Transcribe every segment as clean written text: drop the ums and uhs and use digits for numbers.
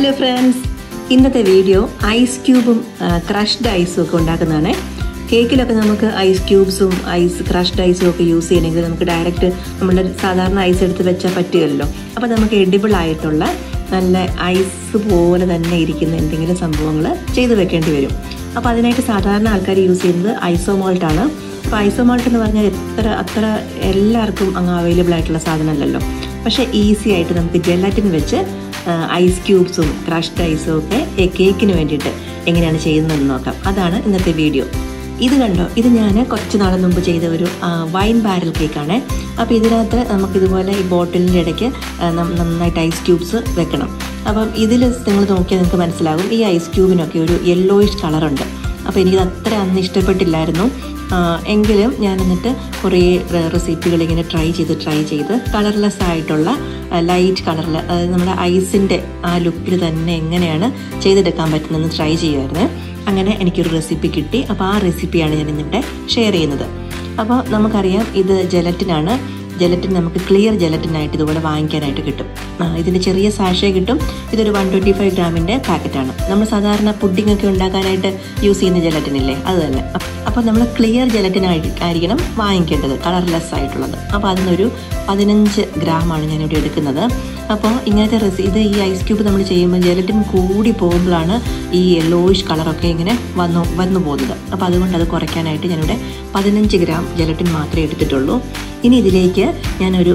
Hello friends, ഇന്നത്തെ video ice ക്യൂബും crushed ഐസും ഒക്കെ ഉണ്ടാക്കുന്നതാണ്. കേക്കിലൊക്കെ നമുക്ക് ഐസ് ക്യൂബ്സും ക്രഷ്ഡ് ഐസും ഒക്കെ യൂസ് ചെയ്യണമെങ്കിൽ നമുക്ക് ഡയറക്റ്റ് നമ്മുടെ സാധാരണ ഐസ് എടുത്ത് വെച്ചാൽ പറ്റുമല്ലോ. അപ്പോൾ നമുക്ക് എഡിബിൾ ആയിട്ടുള്ള നല്ല ഐസ് പോലെ തന്നെ ഇരിക്കുന്ന എന്തെങ്കിലും സംഭവങ്ങൾ ചെയ്ത് വെക്കേണ്ടി വരും. അപ്പോൾ അതിനായിട്ട് സാധാരണ ആൾക്കാർ യൂസ് ചെയ്യുന്നത് ഐസോമോൾട്ടാണ്. അപ്പോൾ ഐസോമോൾട്ട് എന്ന് പറഞ്ഞാൽ അത്ര എല്ലാവർക്കും അങ്ങ് അവൈലബിൾ ആയിട്ടുള്ള സാധനമല്ലല്ലോ. പക്ഷേ ഈസി ആയിട്ട് നമുക്ക് ജെലാറ്റിൻ വെച്ച് ഐസ് ക്യൂബ്സും ക്രഷ്ഡ് ഐസും ഒക്കെ കേക്കിന് വേണ്ടിയിട്ട് എങ്ങനെയാണ് ചെയ്യുന്നതെന്ന് നോക്കാം. അതാണ് ഇന്നത്തെ വീഡിയോ. ഇത് കണ്ടോ, ഇത് ഞാൻ കുറച്ച് നാൾ മുമ്പ് ചെയ്ത ഒരു വൈൻ ബാരൽ കേക്കാണ്. അപ്പോൾ ഇതിനകത്ത് നമുക്കിതുപോലെ ഈ ബോട്ടിലിൻ്റെ ഇടയ്ക്ക് നന്നായിട്ട് ഐസ് ക്യൂബ്സ് വെക്കണം. അപ്പം ഇതിൽ നിങ്ങൾ നോക്കിയാൽ നിങ്ങൾക്ക് മനസ്സിലാകും, ഈ ഐസ് ക്യൂബിനൊക്കെ ഒരു യെല്ലോയിഷ് കളറുണ്ട്. അപ്പോൾ എനിക്കത് അത്ര അന്ന് ഇഷ്ടപ്പെട്ടില്ലായിരുന്നു. എങ്കിലും ഞാൻ എന്നിട്ട് കുറേ റെസിപ്പികൾ ഇങ്ങനെ ട്രൈ ചെയ്ത് കളർലെസ് ആയിട്ടുള്ള ലൈറ്റ് കളറിൽ, അതായത് നമ്മുടെ ഐസിൻ്റെ ആ ലുക്കിൽ തന്നെ എങ്ങനെയാണ് ചെയ്തെടുക്കാൻ പറ്റുന്നതെന്ന് ട്രൈ ചെയ്യുമായിരുന്നു. അങ്ങനെ എനിക്കൊരു റെസിപ്പി കിട്ടി. അപ്പോൾ ആ റെസിപ്പിയാണ് ഞാൻ ഇന്നിവിടെ ഷെയർ ചെയ്യുന്നത്. അപ്പോൾ നമുക്കറിയാം, ഇത് ജെലറ്റിനാണ്. ജെലറ്റിൻ നമുക്ക് ക്ലിയർ ജെലറ്റിനായിട്ട് ഇതുപോലെ വാങ്ങിക്കാനായിട്ട് കിട്ടും. ഇതിൻ്റെ ചെറിയ സാഷേ കിട്ടും. ഇതൊരു 125 ഗ്രാമിൻ്റെ പാക്കറ്റാണ്. നമ്മൾ സാധാരണ പുഡിംഗ് ഒക്കെ ഉണ്ടാക്കാനായിട്ട് യൂസ് ചെയ്യുന്ന ജെലറ്റിനില്ലേ, അത് തന്നെ. അപ്പോൾ നമ്മൾ ക്ലിയർ ജെലറ്റിൻ ആയിരിക്കണം വാങ്ങിക്കേണ്ടത്, കളർലെസ് ആയിട്ടുള്ളത്. അപ്പോൾ അതിനൊരു 15 ഗ്രാമാണ് ഞാനിവിടെ എടുക്കുന്നത്. അപ്പോൾ ഇങ്ങനത്തെ ഇത് ഈ ഐസ് ക്യൂബ് നമ്മൾ ചെയ്യുമ്പോൾ ജെലറ്റിൻ കൂടി പോകുമ്പോഴാണ് ഈ യെല്ലോയിഷ് കളറൊക്കെ ഇങ്ങനെ വന്നു പോകുന്നത്. അപ്പോൾ അതുകൊണ്ട് അത് കുറയ്ക്കാനായിട്ട് ഞാനിവിടെ 15 ഗ്രാം ജെലറ്റിൻ മാത്രമേ എടുത്തിട്ടുള്ളൂ. ഇനി ഇതിലേക്ക് ഞാനൊരു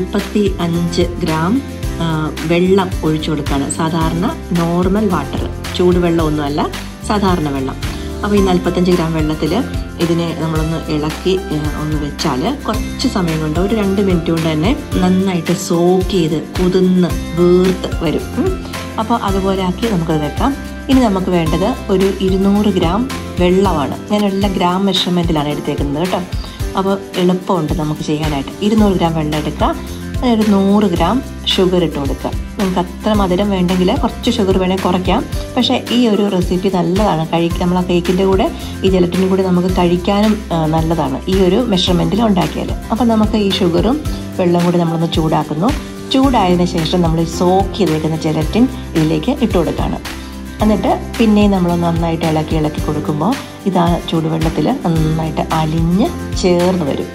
45 ഗ്രാം വെള്ളം ഒഴിച്ചു കൊടുക്കുകയാണ്. സാധാരണ നോർമൽ വാട്ടർ, ചൂടുവെള്ളമൊന്നുമല്ല, സാധാരണ വെള്ളം. അപ്പോൾ ഈ 45 ഗ്രാം വെള്ളത്തിൽ ഇതിനെ നമ്മളൊന്ന് ഇളക്കി ഒന്ന് വെച്ചാൽ കുറച്ച് സമയം കൊണ്ട്, ഒരു 2 മിനിറ്റ് കൊണ്ട് തന്നെ നന്നായിട്ട് സോക്ക് ചെയ്ത് കുതിർന്ന് വീർത്ത് വരും. അപ്പോൾ അതുപോലെ ആക്കി നമുക്കത് വെക്കാം. ഇനി നമുക്ക് വേണ്ടത് ഒരു 200 ഗ്രാം വെള്ളമാണ്. ഞാൻ എല്ലാം ഗ്രാം മെഷർമെൻറ്റിലാണ് എടുത്തേക്കുന്നത് കേട്ടോ. അപ്പോൾ എളുപ്പമുണ്ട് നമുക്ക് ചെയ്യാനായിട്ട്. 200 ഗ്രാം വെള്ളം എടുക്കുക, ഒരു 100 ഗ്രാം ഷുഗർ ഇട്ട് കൊടുക്കുക. നമുക്ക് അത്ര മധുരം വേണ്ടെങ്കിൽ കുറച്ച് ഷുഗർ വേണമെങ്കിൽ കുറയ്ക്കാം. പക്ഷേ ഈ ഒരു റെസിപ്പി നല്ലതാണ് നമ്മൾ ആ കേക്കിൻ്റെ കൂടെ ഈ ജെലറ്റിനും കൂടി നമുക്ക് കഴിക്കാനും നല്ലതാണ് ഈ ഒരു മെഷർമെൻറ്റിൽ ഉണ്ടാക്കിയാൽ. അപ്പോൾ നമുക്ക് ഈ ഷുഗറും വെള്ളം കൂടി നമ്മളൊന്ന് ചൂടാക്കുന്നു. ചൂടായതിന് ശേഷം നമ്മൾ സോക്ക് ചെയ്ത് വെക്കുന്ന ജെലറ്റിൻ ഇതിലേക്ക് ഇട്ട് കൊടുക്കുകയാണ്. എന്നിട്ട് പിന്നെയും നമ്മൾ നന്നായിട്ട് ഇളക്കി കൊടുക്കുമ്പോൾ ഇത് ആ ചൂടുവെള്ളത്തിൽ നന്നായിട്ട് അലിഞ്ഞ് ചേർന്ന് വരും.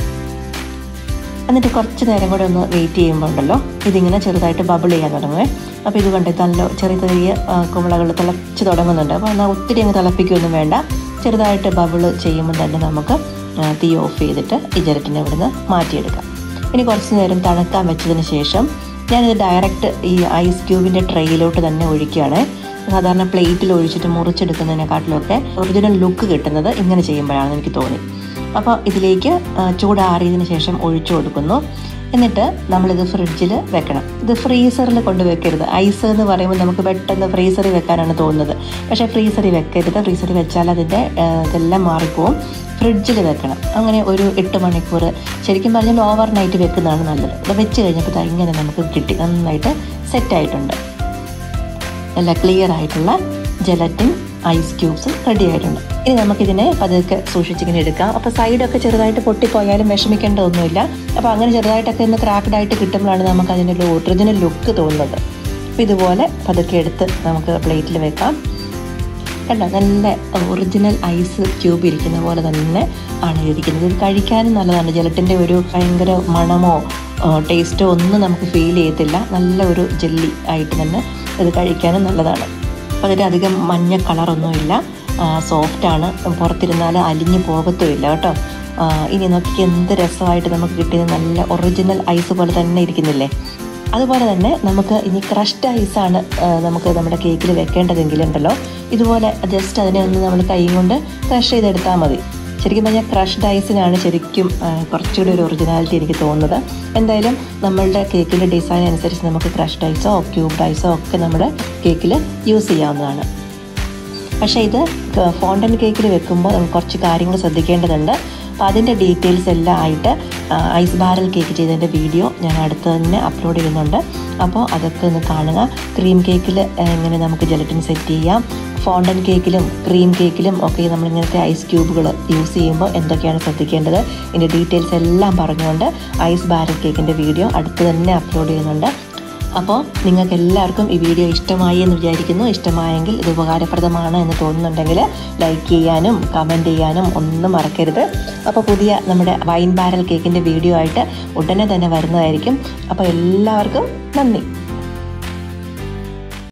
എന്നിട്ട് കുറച്ച് നേരം കൂടെ ഒന്ന് വെയിറ്റ് ചെയ്യുമ്പോൾ ഉണ്ടല്ലോ, ഇതിങ്ങനെ ചെറുതായിട്ട് ബബിൾ ചെയ്യാൻ തുടങ്ങുവേ. അപ്പോൾ ഇത് കണ്ടിട്ട് നല്ല ചെറിയ കുമ്പളകൾ തിളച്ച് തുടങ്ങുന്നുണ്ട്. അപ്പോൾ എന്നാൽ ഒത്തിരി അങ്ങ് തിളപ്പിക്കുകയൊന്നും വേണ്ട. ചെറുതായിട്ട് ബബിൾ ചെയ്യുമ്പോൾ തന്നെ നമുക്ക് തീ ഓഫ് ചെയ്തിട്ട് ഈ ജെലറ്റിനെ ഇവിടുന്ന് മാറ്റിയെടുക്കാം. ഇനി കുറച്ച് നേരം തണുക്കാൻ വെച്ചതിന് ശേഷം ഞാനിത് ഡയറക്റ്റ് ഈ ഐസ് ക്യൂബിൻ്റെ ട്രെയിലോട്ട് തന്നെ ഒഴിക്കുകയാണ്. സാധാരണ പ്ലേറ്റിൽ ഒഴിച്ചിട്ട് മുറിച്ചെടുക്കുന്നതിനെക്കാട്ടിലൊക്കെ ഒറിജിനൽ ലുക്ക് കിട്ടുന്നത് ഇങ്ങനെ ചെയ്യുമ്പോഴാണെന്ന് എനിക്ക് തോന്നി. അപ്പോൾ ഇതിലേക്ക് ചൂടാറിയതിന് ശേഷം ഒഴിച്ചു കൊടുക്കുന്നു. എന്നിട്ട് നമ്മളിത് ഫ്രിഡ്ജിൽ വെക്കണം. ഇത് ഫ്രീസറിൽ കൊണ്ട് വെക്കരുത്. ഐസ് എന്ന് പറയുമ്പോൾ നമുക്ക് പെട്ടെന്ന് ഫ്രീസറിൽ വെക്കാനാണ് തോന്നുന്നത്. പക്ഷേ ഫ്രീസറിൽ വെക്കരുത്. ഫ്രീസറിൽ വെച്ചാൽ അതിൻ്റെ ഇതെല്ലാം മാറിപ്പോവും. ഫ്രിഡ്ജിൽ വെക്കണം. അങ്ങനെ ഒരു 8 മണിക്കൂർ, ശരിക്കും പറഞ്ഞാൽ ഓവർ നൈറ്റ് വെക്കുന്നതാണ് നല്ലത്. അത് വെച്ച് കഴിഞ്ഞപ്പോൾ ഇങ്ങനെ നമുക്ക് കിട്ടി, നന്നായിട്ട് സെറ്റായിട്ടുണ്ട്. നല്ല ക്ലിയർ ആയിട്ടുള്ള ജെലറ്റിൻ ഐസ് ക്യൂബ്സ് റെഡി ആയിട്ടുണ്ട്. ഇനി നമുക്കിതിനെ പതുക്കെ സൂക്ഷിച്ചിങ്ങനെ എടുക്കാം. അപ്പോൾ സൈഡൊക്കെ ചെറുതായിട്ട് പൊട്ടിപ്പോയാലും വിഷമിക്കേണ്ടതൊന്നുമില്ല. അപ്പോൾ അങ്ങനെ ചെറുതായിട്ടൊക്കെ ഒന്ന് ക്രാക്ഡ് ആയിട്ട് കിട്ടുമ്പോഴാണ് നമുക്ക് അതിൻ്റെ ഒറിജിനൽ ലുക്ക് തോന്നുന്നത്. അപ്പോൾ ഇതുപോലെ പതുക്കെ എടുത്ത് നമുക്ക് പ്ലേറ്റിൽ വെക്കാം. കണ്ടോ, നല്ല ഒറിജിനൽ ഐസ് ക്യൂബ് ഇരിക്കുന്ന പോലെ തന്നെ ആണ് ഇരിക്കുന്നത്. ഇത് കഴിക്കാനും നല്ലതാണ്. ജെലറ്റിൻ്റെ ഒരു ഭയങ്കര മണമോ ടേസ്റ്റോ ഒന്നും നമുക്ക് ഫീൽ ചെയ്യത്തില്ല. നല്ല ഒരു ജെല്ലി ആയിട്ട് തന്നെ ഇത് കഴിക്കാനും നല്ലതാണ്. അപ്പോൾ അതിൻ്റെ അധികം മഞ്ഞ കളറൊന്നുമില്ല, സോഫ്റ്റാണ്. പുറത്തിരുന്നാൽ അലിഞ്ഞു പോകത്തുമില്ല കേട്ടോ. ഇനി നോക്കി എന്ത് രസമായിട്ട് നമുക്ക് കിട്ടിയത്, നല്ല ഒറിജിനൽ ഐസ് പോലെ തന്നെ ഇരിക്കുന്നില്ലേ. അതുപോലെ തന്നെ നമുക്ക് ഇനി ക്രഷ്ഡ് ഐസാണ് നമുക്ക് നമ്മുടെ കേക്കിൽ വെക്കേണ്ടതെങ്കിലുണ്ടല്ലോ, ഇതുപോലെ ജസ്റ്റ് അതിനെ ഒന്ന് നമ്മൾ കൈ കൊണ്ട് ക്രഷ് ചെയ്തെടുത്താൽ മതി. ശരിക്കും പറഞ്ഞാൽ ക്രഷ്ഡ് ഐസിനാണ് ശരിക്കും കുറച്ചുകൂടി ഒരു ഒറിജിനാലിറ്റി എനിക്ക് തോന്നുന്നത്. എന്തായാലും നമ്മളുടെ കേക്കിൻ്റെ ഡിസൈൻ അനുസരിച്ച് നമുക്ക് ക്രഷ്ഡ് ഐസോ ക്യൂബ്ഡ് ഐസോ ഒക്കെ നമ്മുടെ കേക്കിൽ യൂസ് ചെയ്യാവുന്നതാണ്. പക്ഷേ ഇത് ഫോണ്ടൻ കേക്കിൽ വെക്കുമ്പോൾ നമുക്ക് കുറച്ച് കാര്യങ്ങൾ ശ്രദ്ധിക്കേണ്ടതുണ്ട്. അപ്പോൾ അതിൻ്റെ ഡീറ്റെയിൽസ് എല്ലാം ആയിട്ട് ഐസ് ബാരൽ കേക്ക് ചെയ്തതിൻ്റെ വീഡിയോ ഞാൻ അടുത്ത് തന്നെ അപ്ലോഡ് ചെയ്യുന്നുണ്ട്. അപ്പോൾ അതൊക്കെ ഒന്ന് കാണുക. ക്രീം കേക്കിൽ എങ്ങനെ നമുക്ക് ജെലറ്റിൻ സെറ്റ് ചെയ്യാം, ഫോണ്ടൻ കേക്കിലും ക്രീം കേക്കിലും ഒക്കെ നമ്മളിങ്ങനത്തെ ഐസ് ക്യൂബുകൾ യൂസ് ചെയ്യുമ്പോൾ എന്തൊക്കെയാണ് ശ്രദ്ധിക്കേണ്ടത്, ഇതിൻ്റെ ഡീറ്റെയിൽസ് എല്ലാം പറഞ്ഞുകൊണ്ട് ഐസ് ബാരൽ കേക്കിൻ്റെ വീഡിയോ അടുത്ത് തന്നെ അപ്ലോഡ് ചെയ്യുന്നുണ്ട്. അപ്പോൾ നിങ്ങൾക്ക് എല്ലാവർക്കും ഈ വീഡിയോ ഇഷ്ടമായി എന്ന് വിചാരിക്കുന്നു. ഇഷ്ടമായെങ്കിൽ ഇത് ഉപകാരപ്രദമാണ് എന്ന് തോന്നുന്നുണ്ടെങ്കിൽ ലൈക്ക് ചെയ്യാനും കമൻറ്റ് ചെയ്യാനും ഒന്നും മറക്കരുത്. അപ്പോൾ പുതിയ നമ്മുടെ വൈൻ ബാരൽ കേക്കിൻ്റെ വീഡിയോ ആയിട്ട് ഉടനെ തന്നെ വരുന്നതായിരിക്കും. അപ്പോൾ എല്ലാവർക്കും നന്ദി.